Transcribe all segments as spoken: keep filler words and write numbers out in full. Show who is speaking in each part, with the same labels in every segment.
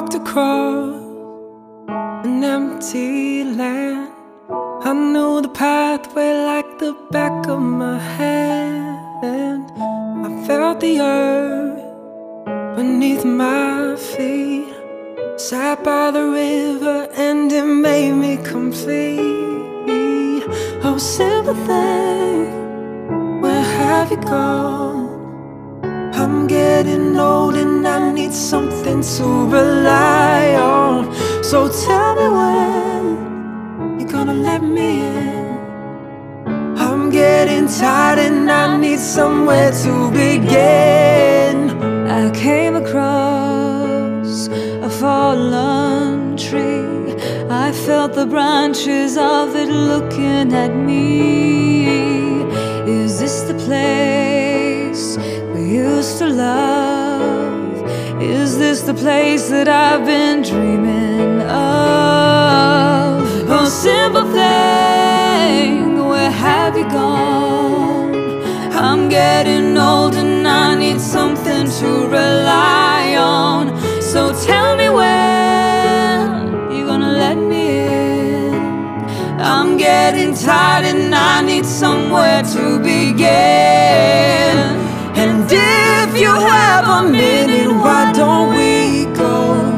Speaker 1: walked across an empty land. I knew the pathway like the back of my hand. I felt the earth beneath my feet. Sat by the river and it made me complete. Oh, sympathy, where have you gone? I'm getting old and I need something to rely on. So tell me when you're gonna let me in. I'm getting tired and I need somewhere to begin.
Speaker 2: I came across a fallen tree. I felt the branches of it looking at me. Is this the place we used to love? Is this the place that I've been dreaming of? Oh, simple thing, where have you gone? I'm getting old and I need something to rely on. So tell me when you're gonna let me in. I'm getting tired and I need somewhere to begin. And if you have a minute, why don't we go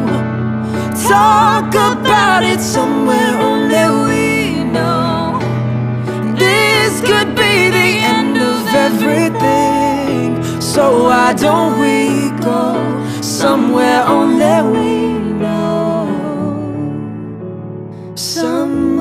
Speaker 2: talk about it somewhere only we know? This could be the end of everything. So why don't we go somewhere only we know? Somewhere